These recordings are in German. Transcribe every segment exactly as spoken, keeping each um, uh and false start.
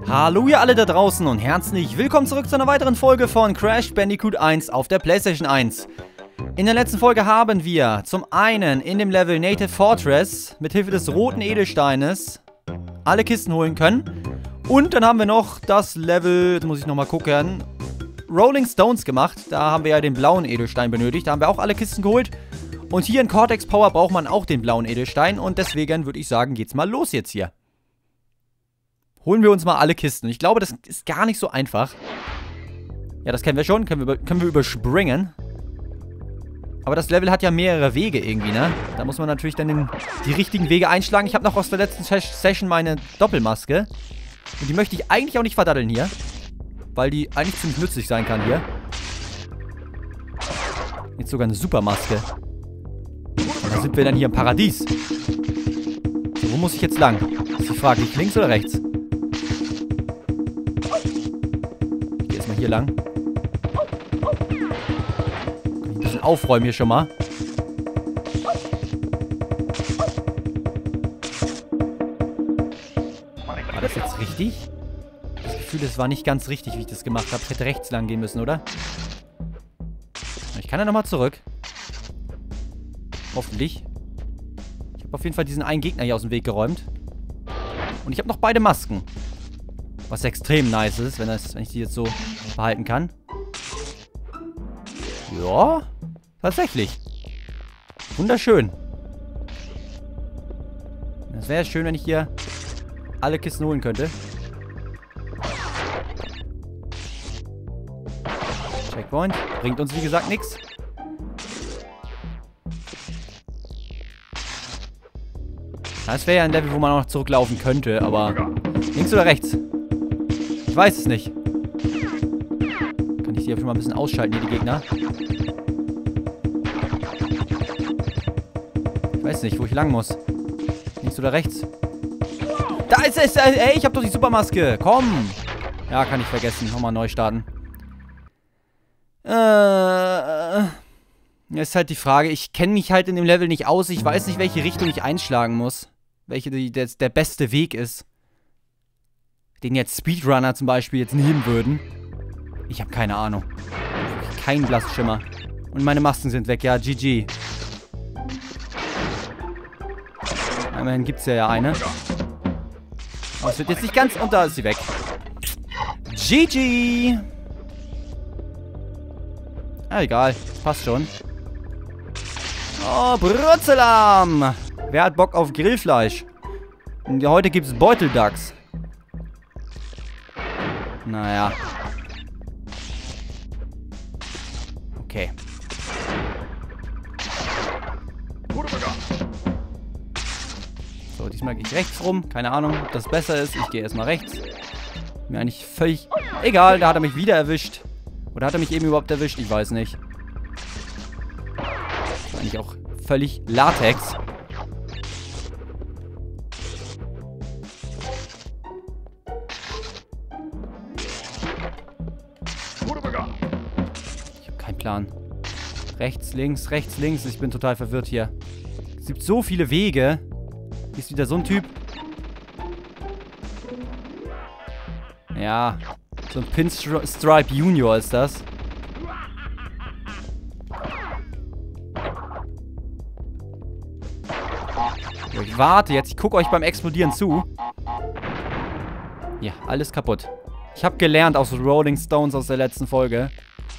Hallo ihr alle da draußen und herzlich willkommen zurück zu einer weiteren Folge von Crash Bandicoot eins auf der PlayStation eins. In der letzten Folge haben wir zum einen in dem Level Native Fortress mit Hilfe des roten Edelsteines alle Kisten holen können. Und dann haben wir noch das Level, jetzt muss ich nochmal gucken, Rolling Stones gemacht. Da haben wir ja den blauen Edelstein benötigt. Da haben wir auch alle Kisten geholt. Und hier in Cortex Power braucht man auch den blauen Edelstein. Und deswegen würde ich sagen, geht's mal los jetzt hier. Holen wir uns mal alle Kisten. Ich glaube, das ist gar nicht so einfach. Ja, das kennen wir schon. Können wir, können wir überspringen. Aber das Level hat ja mehrere Wege irgendwie, ne? Da muss man natürlich dann den, die richtigen Wege einschlagen. Ich habe noch aus der letzten Session meine Doppelmaske. Und die möchte ich eigentlich auch nicht verdaddeln hier. Weil die eigentlich ziemlich nützlich sein kann hier. Jetzt sogar eine Supermaske. Und da sind wir dann hier im Paradies. So, wo muss ich jetzt lang? Das ist die Frage, nicht links oder rechts? Ich gehe erstmal hier lang. Ein bisschen aufräumen hier schon mal. War das jetzt richtig? Das Gefühl, das war nicht ganz richtig, wie ich das gemacht habe. Ich hätte rechts lang gehen müssen, oder? Ich kann ja nochmal zurück. Hoffentlich. Ich habe auf jeden Fall diesen einen Gegner hier aus dem Weg geräumt. Und ich habe noch beide Masken. Was extrem nice ist, wenn, das, wenn ich die jetzt so behalten kann. Ja, tatsächlich. Wunderschön. Das wäre schön, wenn ich hier alle Kisten holen könnte. Checkpoint. Bringt uns, wie gesagt, nichts. Das wäre ja ein Level, wo man auch noch zurücklaufen könnte, aber links oder rechts? Ich weiß es nicht. Kann ich die einfach mal ein bisschen ausschalten, hier die Gegner? Ich weiß nicht, wo ich lang muss. Links oder rechts? Da ist es! Ey, ich hab doch die Supermaske! Komm! Ja, kann ich vergessen. Nochmal neu starten. Äh... Ist halt die Frage, ich kenne mich halt in dem Level nicht aus. Ich weiß nicht, welche Richtung ich einschlagen muss. Welche die, der, der beste Weg ist. Den jetzt Speedrunner zum Beispiel jetzt nehmen würden. Ich habe keine Ahnung. Kein blassen Schimmer. Und meine Masken sind weg. Ja, G G. Immerhin gibt es ja, ja eine. Aber es wird jetzt nicht ganz... Und da ist sie weg. G G. Ah, egal. Passt schon. Oh, Brutzelam! Wer hat Bock auf Grillfleisch? Und heute gibt's Beuteldachs. Naja. Okay. So, diesmal gehe ich rechts rum. Keine Ahnung, ob das besser ist. Ich gehe erstmal rechts. Mir eigentlich völlig... Egal, da hat er mich wieder erwischt. Oder hat er mich eben überhaupt erwischt? Ich weiß nicht. Eigentlich auch völlig Latex. Ich habe keinen Plan. Rechts, links, rechts, links. Ich bin total verwirrt hier. Es gibt so viele Wege. Hier ist wieder so ein Typ. Ja. So ein Pinstripe Junior ist das. Ich warte jetzt. Ich gucke euch beim Explodieren zu. Ja, alles kaputt. Ich habe gelernt aus Rolling Stones aus der letzten Folge.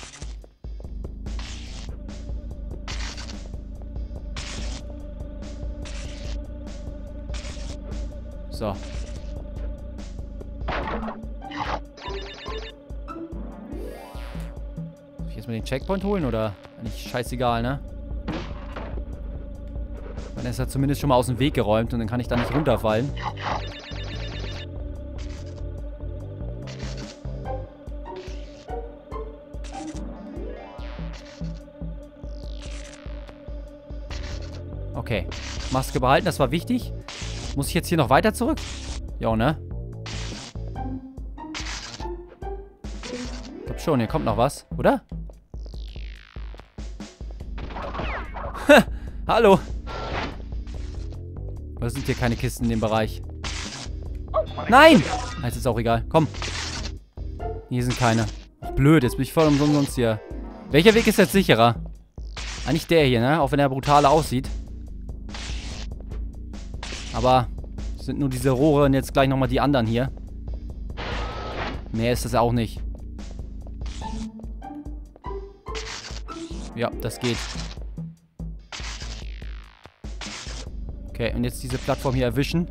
So. Soll ich jetzt mal den Checkpoint holen oder? Eigentlich scheißegal, ne? Dann ist er zumindest schon mal aus dem Weg geräumt und dann kann ich da nicht runterfallen. Okay. Maske behalten, das war wichtig. Muss ich jetzt hier noch weiter zurück? Jo, ne? Ich glaub schon, hier kommt noch was, oder? Hallo. Oder sind hier keine Kisten in dem Bereich? Nein! Jetzt ist auch egal. Komm. Hier sind keine. Ach, blöd, jetzt bin ich voll umsonst hier. Welcher Weg ist jetzt sicherer? Eigentlich der hier, ne? Auch wenn er brutaler aussieht. Aber es sind nur diese Rohre und jetzt gleich nochmal die anderen hier. Mehr ist das auch nicht. Ja, das geht. Okay, und jetzt diese Plattform hier erwischen.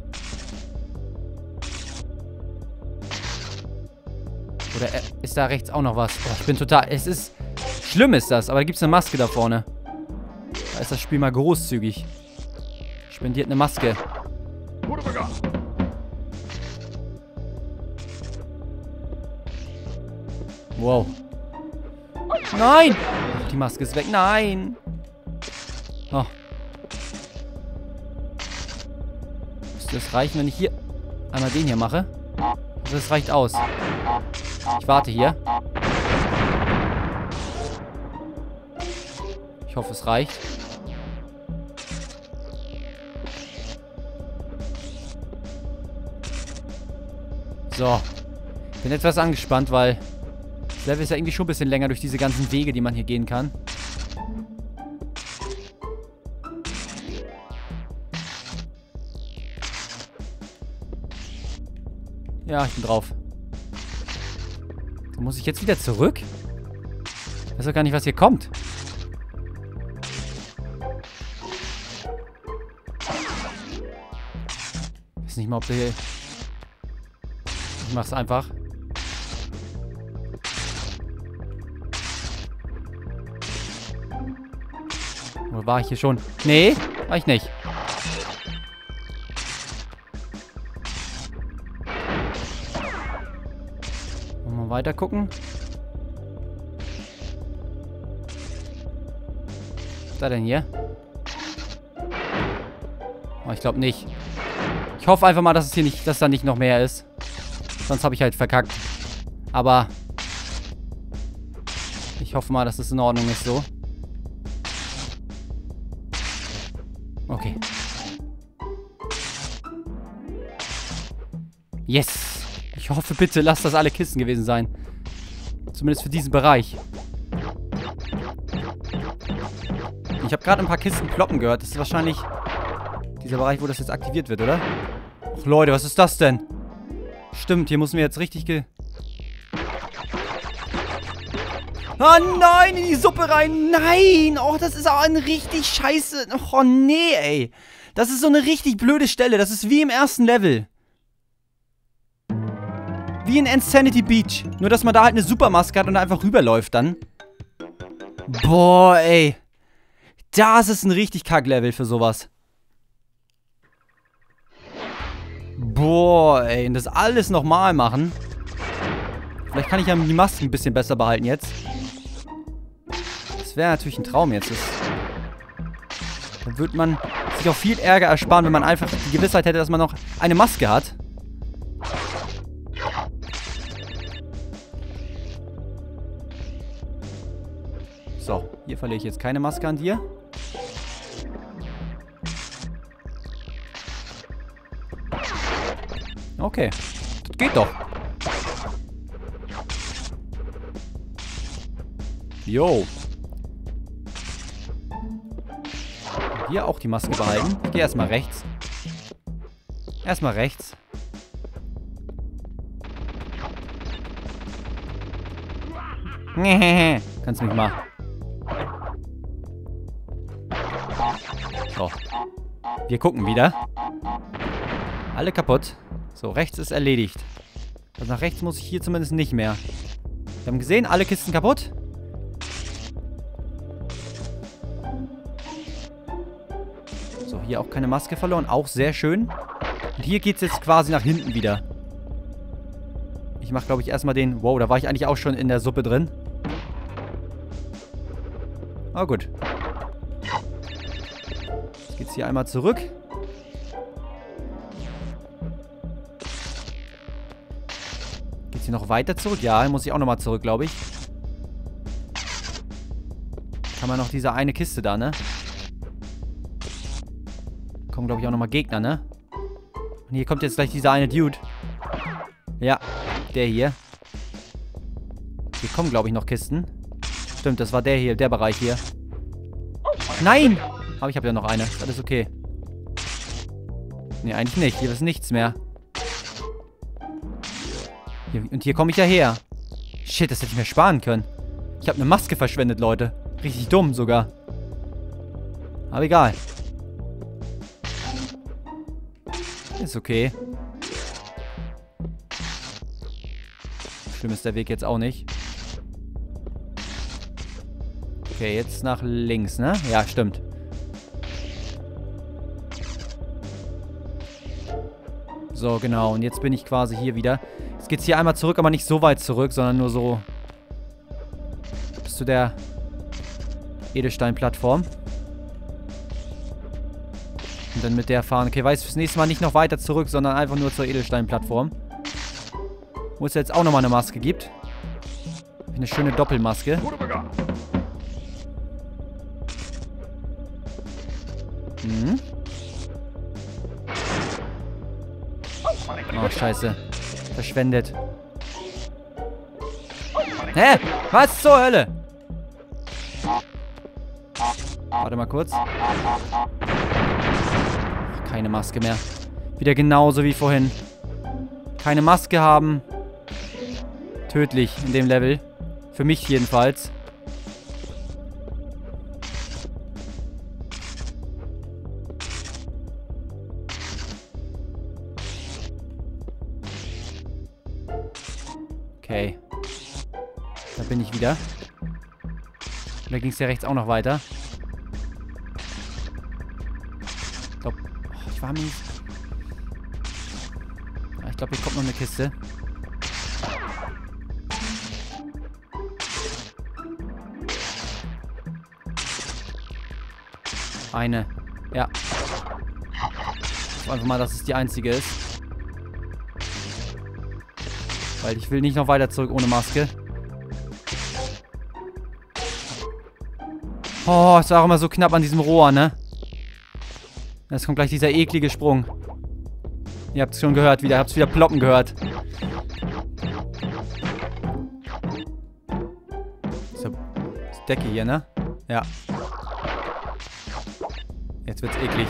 Oder ist da rechts auch noch was? Oh, ich bin total... Es ist... Schlimm ist das, aber da gibt es eine Maske da vorne. Da ist das Spiel mal großzügig. Spendiert eine Maske. Wow. Nein! Die Maske ist weg. Nein! Oh. Müsste das reichen, wenn ich hier einmal den hier mache? Das reicht aus. Ich warte hier. Ich hoffe, es reicht. So. Bin etwas angespannt, weil das Level ist ja irgendwie schon ein bisschen länger durch diese ganzen Wege, die man hier gehen kann. Ja, ich bin drauf. So, muss ich jetzt wieder zurück? Ich weiß doch gar nicht, was hier kommt. Ich weiß nicht mal, ob der hier... Ich mach's einfach. Oder war ich hier schon? Nee, war ich nicht. Mal weiter gucken. Was ist da denn hier? Oh, ich glaube nicht. Ich hoffe einfach mal, dass es hier nicht, dass da nicht noch mehr ist. Sonst habe ich halt verkackt. Aber ich hoffe mal, dass es in Ordnung ist so. Okay. Yes. Ich hoffe bitte, lasst das alle Kisten gewesen sein. Zumindest für diesen Bereich. Ich habe gerade ein paar Kisten ploppen gehört. Das ist wahrscheinlich dieser Bereich, wo das jetzt aktiviert wird, oder? Ach Leute, was ist das denn? Stimmt, hier müssen wir jetzt richtig ge... Oh nein, in die Suppe rein. Nein. Oh, das ist auch ein richtig scheiße... Oh nee, ey. Das ist so eine richtig blöde Stelle. Das ist wie im ersten Level. Wie in Insanity Beach. Nur, dass man da halt eine Supermaske hat und da einfach rüberläuft dann. Boah, ey. Das ist ein richtig Kack-Level für sowas. Boah, ey. Und das alles nochmal machen. Vielleicht kann ich ja die Masken ein bisschen besser behalten jetzt. Das wäre natürlich ein Traum jetzt. Das, dann würde man sich auch viel Ärger ersparen, wenn man einfach die Gewissheit hätte, dass man noch eine Maske hat. So, hier verliere ich jetzt keine Maske an dir. Okay, das geht doch. Jo. Hier auch die Maske behalten. Ich gehe erstmal rechts. Erstmal rechts. Kannst mich mal. So. Wir gucken wieder. Alle kaputt. So, rechts ist erledigt. Also nach rechts muss ich hier zumindest nicht mehr. Wir haben gesehen, alle Kisten kaputt. So, hier auch keine Maske verloren. Auch sehr schön. Und hier geht es jetzt quasi nach hinten wieder. Ich mache, glaube ich, erstmal den... Wow, da war ich eigentlich auch schon in der Suppe drin. Oh, gut. Jetzt geht's hier einmal zurück. Geht's hier noch weiter zurück? Ja, hier muss ich auch nochmal zurück, glaube ich. Kann man noch diese eine Kiste da, ne? Kommen, glaube ich, auch nochmal Gegner, ne? Und hier kommt jetzt gleich dieser eine Dude. Ja, der hier. Hier kommen, glaube ich, noch Kisten. Stimmt, das war der hier, der Bereich hier. Nein! Aber ich habe ja noch eine. Ist alles okay. Nee, eigentlich nicht. Hier ist nichts mehr. Hier, und hier komme ich ja her. Shit, das hätte ich mir sparen können. Ich habe eine Maske verschwendet, Leute. Richtig dumm sogar. Aber egal. Ist okay. Schlimm ist der Weg jetzt auch nicht. Okay, jetzt nach links, ne? Ja, stimmt. So, genau. Und jetzt bin ich quasi hier wieder. Jetzt geht's hier einmal zurück, aber nicht so weit zurück, sondern nur so bis zu der Edelstein-Plattform. Und dann mit der fahren. Okay, weiß fürs nächste Mal nicht noch weiter zurück, sondern einfach nur zur Edelstein-Plattform. Wo es jetzt auch nochmal eine Maske gibt. Eine schöne Doppelmaske. Mhm. Oh, scheiße. Verschwendet. Hä? Was zur Hölle? Warte mal kurz. Keine Maske mehr. Wieder genauso wie vorhin. Keine Maske haben. Tödlich in dem Level. Für mich jedenfalls. Okay. Da bin ich wieder. Und da ging es ja rechts auch noch weiter. Ich glaube, oh, ich war mir nicht... Ja, ich glaube, hier kommt noch eine Kiste. Eine. Ja. Ich hoffe einfach mal, dass es die einzige ist. Weil ich will nicht noch weiter zurück ohne Maske. Oh, es war auch immer so knapp an diesem Rohr, ne? Jetzt kommt gleich dieser eklige Sprung. Ihr habt es schon gehört wieder. Ihr habt es wieder ploppen gehört. So, die Decke hier, ne? Ja. Jetzt wird's eklig.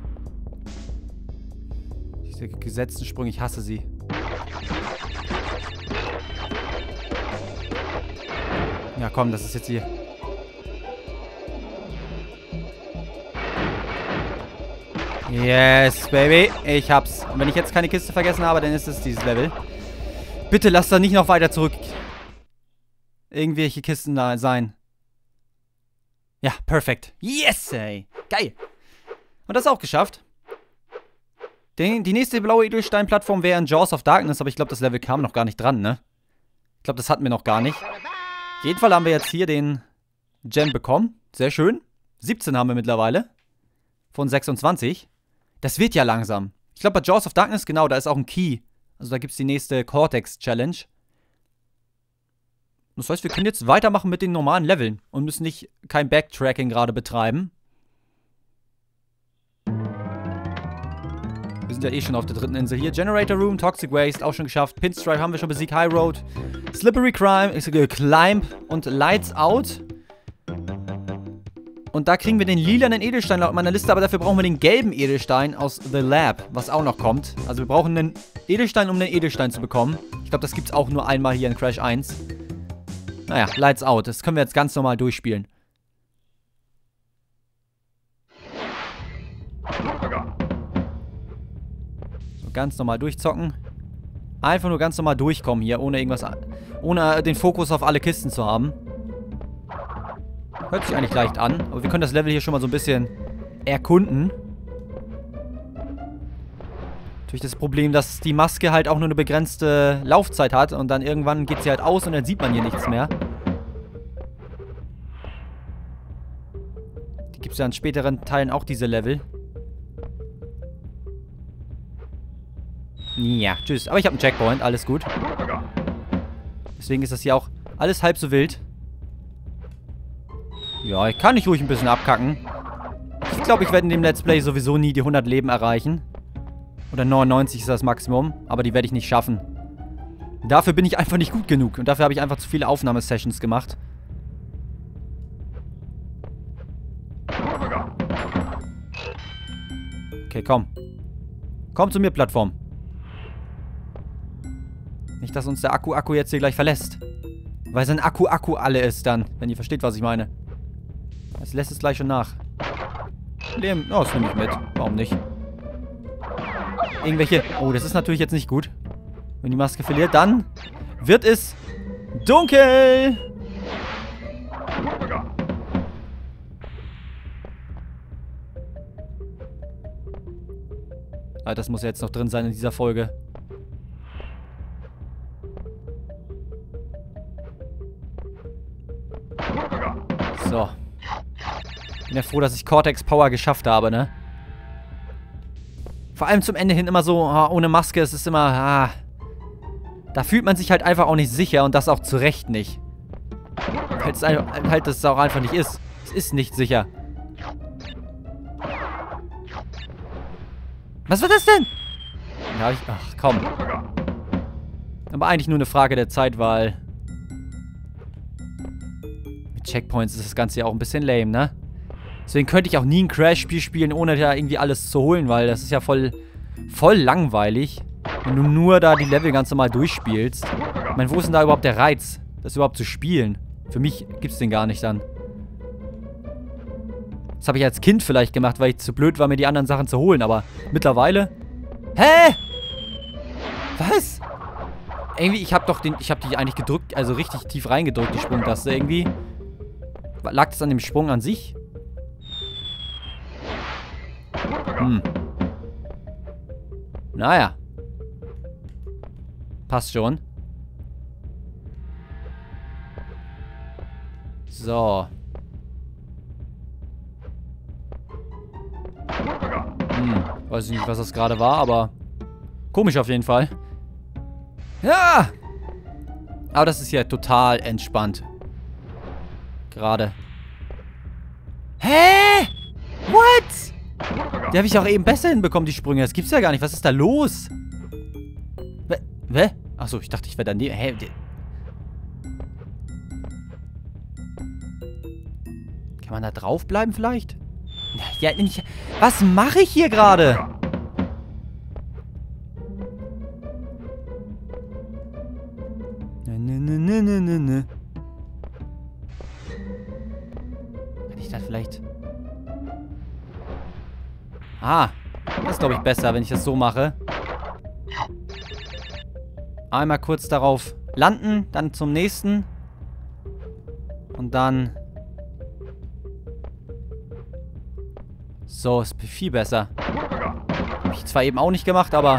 Diese gesetzten Sprünge, ich hasse sie. Ja, komm, das ist jetzt hier. Yes, Baby. Ich hab's. Und wenn ich jetzt keine Kiste vergessen habe, dann ist es dieses Level. Bitte lass da nicht noch weiter zurück irgendwelche Kisten da sein. Ja, perfekt. Yes, ey. Geil. Und das auch geschafft. Die, die nächste blaue Edelstein-Plattform wäre in Jaws of Darkness, aber ich glaube, das Level kam noch gar nicht dran, ne? Ich glaube, das hatten wir noch gar nicht. Auf jeden Fall haben wir jetzt hier den Gem bekommen. Sehr schön. siebzehn haben wir mittlerweile. Von sechsundzwanzig. Das wird ja langsam. Ich glaube, bei Jaws of Darkness, genau, da ist auch ein Key. Also da gibt es die nächste Cortex-Challenge. Das heißt, wir können jetzt weitermachen mit den normalen Leveln und müssen nicht kein Backtracking gerade betreiben. Wir sind ja eh schon auf der dritten Insel hier. Generator Room, Toxic Waste, auch schon geschafft. Pinstripe haben wir schon besiegt. High Road, Slippery Crime, äh, Climb und Lights Out. Und da kriegen wir den lilanen Edelstein laut meiner Liste, aber dafür brauchen wir den gelben Edelstein aus The Lab, was auch noch kommt. Also wir brauchen einen Edelstein, um einen Edelstein zu bekommen. Ich glaube, das gibt es auch nur einmal hier in Crash eins. Naja, Lights Out. Das können wir jetzt ganz normal durchspielen. So, ganz normal durchzocken. Einfach nur ganz normal durchkommen hier, ohne irgendwas, ohne den Fokus auf alle Kisten zu haben. Hört sich eigentlich leicht an, aber wir können das Level hier schon mal so ein bisschen erkunden. Natürlich das Problem, dass die Maske halt auch nur eine begrenzte Laufzeit hat und dann irgendwann geht sie halt aus und dann sieht man hier nichts mehr. Die gibt es ja in späteren Teilen auch, diese Level. Ja, tschüss. Aber ich habe einen Checkpoint, alles gut. Deswegen ist das hier auch alles halb so wild. Ja, ich kann ich ruhig ein bisschen abkacken. Ich glaube, ich werde in dem Let's Play sowieso nie die hundert Leben erreichen. Oder neunundneunzig ist das Maximum. Aber die werde ich nicht schaffen. Dafür bin ich einfach nicht gut genug. Und dafür habe ich einfach zu viele Aufnahmesessions gemacht. Okay, komm. Komm zu mir, Plattform. Nicht, dass uns der Akku-Akku jetzt hier gleich verlässt. Weil sein Akku-Akku alle ist dann. Wenn ihr versteht, was ich meine. Das lässt es gleich schon nach. Leben. Oh, das nehme ich mit. Warum nicht? Irgendwelche... Oh, das ist natürlich jetzt nicht gut. Wenn die Maske verliert, dann wird es dunkel. Ah, das muss ja jetzt noch drin sein in dieser Folge. So. Bin ja froh, dass ich Cortex Power geschafft habe, ne? Vor allem zum Ende hin immer so, oh, ohne Maske, es ist immer, ah. Da fühlt man sich halt einfach auch nicht sicher und das auch zu Recht nicht. Weil es halt das auch einfach nicht ist. Es ist nicht sicher. Was war das denn? Ja, ich, ach, komm. Aber eigentlich nur eine Frage der Zeit, weil mit Checkpoints ist das Ganze ja auch ein bisschen lame, ne? Deswegen könnte ich auch nie ein Crash-Spiel spielen, ohne da irgendwie alles zu holen, weil das ist ja voll, voll langweilig, wenn du nur da die Level ganz normal durchspielst. Ich meine, wo ist denn da überhaupt der Reiz, das überhaupt zu spielen? Für mich gibt's den gar nicht dann. Das habe ich als Kind vielleicht gemacht, weil ich zu blöd war, mir die anderen Sachen zu holen, aber mittlerweile... Hä? Was? Irgendwie, ich habe doch den... Ich habe die eigentlich gedrückt, also richtig tief reingedrückt, die Sprungtaste irgendwie. Lag das an dem Sprung an sich? Hm. Naja. Passt schon. So. Hm. Weiß nicht, was das gerade war, aber komisch auf jeden Fall. Ja! Aber das ist ja total entspannt. Gerade. Hä? What? Die habe ich auch eben besser hinbekommen, die Sprünge. Das gibt's ja gar nicht. Was ist da los? Hä? Achso, ich dachte, ich wäre daneben. Hä? Kann man da draufbleiben vielleicht? Ja, nicht. Was mache ich hier gerade? Ne, ne, ne, ne, ne, ne. Kann ich da vielleicht... Ah, das ist, glaube ich, besser, wenn ich das so mache. Einmal kurz darauf landen, dann zum nächsten. Und dann... So, ist viel besser. Habe ich zwar eben auch nicht gemacht, aber...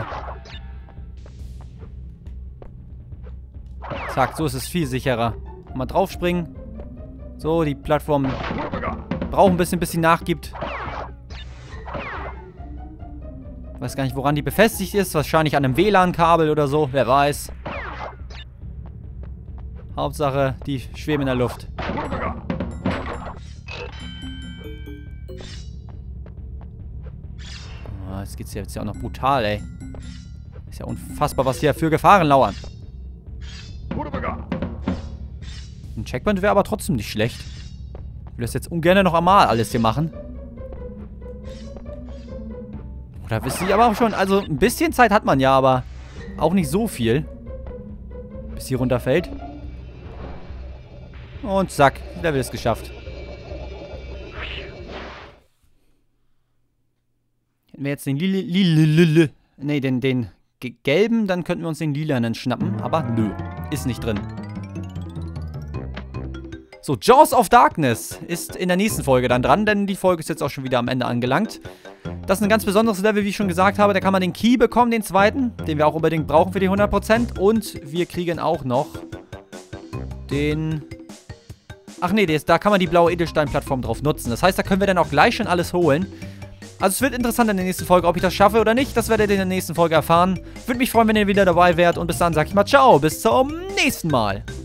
Zack, so ist es viel sicherer. Mal draufspringen. So, die Plattform braucht ein bisschen, bis sie nachgibt. Weiß gar nicht, woran die befestigt ist. Wahrscheinlich an einem W L A N-Kabel oder so. Wer weiß. Hauptsache, die schweben in der Luft. Oh, jetzt geht's ja jetzt ja auch noch brutal, ey. Ist ja unfassbar, was hier für Gefahren lauern. Ein Checkpoint wäre aber trotzdem nicht schlecht. Ich will das jetzt ungern noch einmal alles hier machen. Oder wisst ihr aber auch schon, also ein bisschen Zeit hat man ja, aber auch nicht so viel. Bis sie runterfällt. Und zack, Level ist geschafft. Hätten wir jetzt den lila, lila, nee, den, den gelben, dann könnten wir uns den lilanen schnappen. Aber nö, ist nicht drin. So, Jaws of Darkness ist in der nächsten Folge dann dran, denn die Folge ist jetzt auch schon wieder am Ende angelangt. Das ist ein ganz besonderes Level, wie ich schon gesagt habe. Da kann man den Key bekommen, den zweiten, den wir auch unbedingt brauchen für die hundert Prozent. Und wir kriegen auch noch den... Ach nee, da kann man die blaue Edelstein-Plattform drauf nutzen. Das heißt, da können wir dann auch gleich schon alles holen. Also es wird interessant in der nächsten Folge, ob ich das schaffe oder nicht. Das werdet ihr in der nächsten Folge erfahren. Würde mich freuen, wenn ihr wieder dabei wärt. Und bis dann sage ich mal ciao, bis zum nächsten Mal.